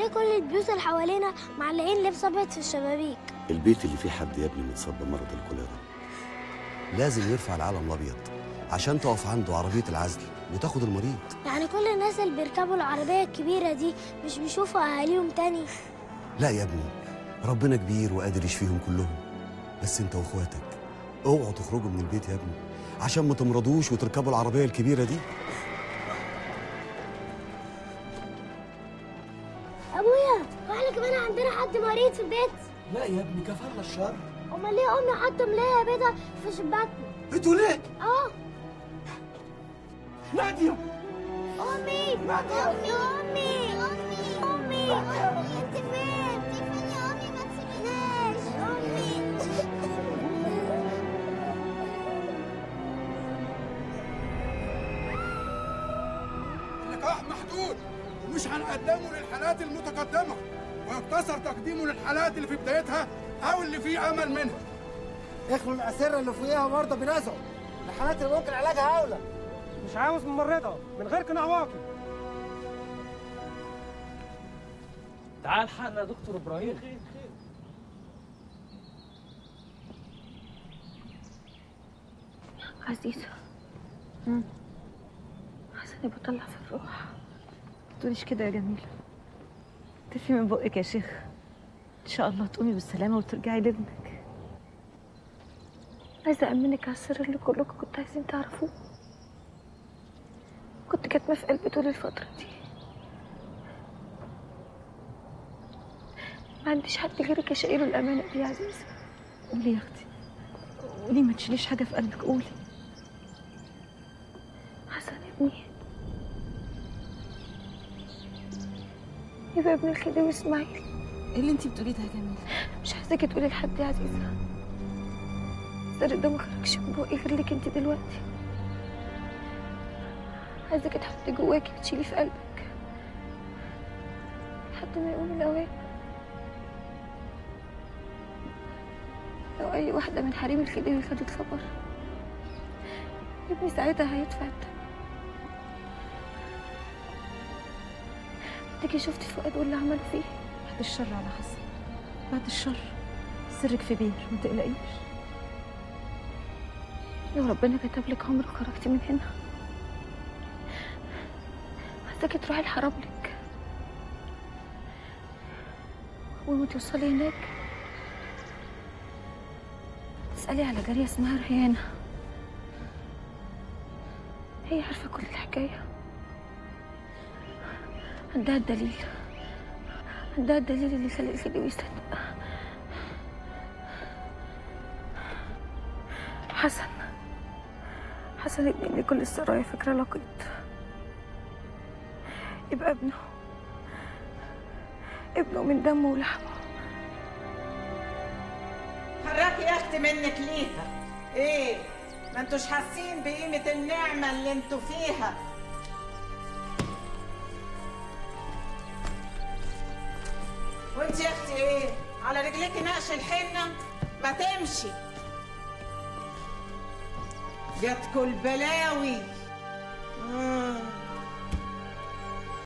وليه كل البيوت اللي حوالينا معلقين لبس ابيض في الشبابيك؟ البيت اللي فيه حد يا ابني متصاب بمرض الكوليرا لازم يرفع العلم الابيض عشان تقف عنده عربيه العزل وتاخد المريض. يعني كل الناس اللي بيركبوا العربيه الكبيره دي مش بيشوفوا اهاليهم تاني؟ لا يا ابني، ربنا كبير وقادر يشفيهم كلهم، بس انت واخواتك اوعوا تخرجوا من البيت يا ابني عشان ما تمرضوش وتركبوا العربيه الكبيره دي. ابويا، واحنا كمان عندنا حد مريض في البيت؟ لا يا ابني، كفرنا الشر. امال ليه امي حاطه ملايه بيضه في شباكنا؟ انتوا ليه؟ ناديه، امي ناديه، امي انت فين؟ يا امي ما تسيبناش. امي اللقاح محدود ومش هنقدمه للحالات المتقدمه، ويقتصر تقديمه للحالات اللي في بدايتها او اللي فيه امل منها. اخلوا الاسره اللي فوقيها مرضى بنزعوا، الحالات اللي ممكن علاجها اولى. مش عاوز ممرضه من غير قناع واقي. تعال حقنا يا دكتور ابراهيم. عزيزة، حسني بطلع في الروح. ما تقوليش كده يا جميلة، تفي من بقك يا شيخ. ان شاء الله تقومي بالسلامة وترجعي لابنك. عايزة أأمنك على السر اللي كلكم كنتوا عايزين تعرفوه. كنت كاتمة في قلبي طول الفترة دي. ما عنديش حد غيرك اشيله الأمانة دي يا عزيزة. قولي يا أختي، قولي، ما تشيليش حاجة في قلبك، قولي. حسن ابني يبقى ابن الخديوي اسماعيل. ايه اللي انتي بتقوليه ده يا جميل؟ مش عايزاكي تقولي لحد يا عزيزة. السر ده ما خرجش من بقي غير لك انت دلوقتي. عايزاكي تحطي جواكي وتشيليه في قلبك لحد ما يقوم الأوان. لو أي واحدة من حريم الخديوي خدت خبر، ابني ساعتها هيدفع الثمن. تيجي شفتي فؤاد واللي عمله فيه؟ بعد الشر على حسن، بعد الشر. سرك في بير، ما تقلقيش. لو ربنا كتب لك عمر وخرجتي من هنا، عايزاكي تروحي الحرم لك، وما توصلي هناك تسألي على جارية اسمها ريانة. هي عارفة كل الحكاية، عندها الدليل، عندها الدليل اللي يخلي الخديوي يصدق. حسن ابني اللي كل السرايا فكرة لقيط، يبقى ابنه من دمه ولحمه. حراكي يا اختي منك ليها ايه؟ ما انتوش حاسين بقيمة النعمة اللي انتوا فيها. وانت يا اختي ايه؟ على رجليكي نقش الحنة؟ ما تمشي. جاتكوا البلاوي.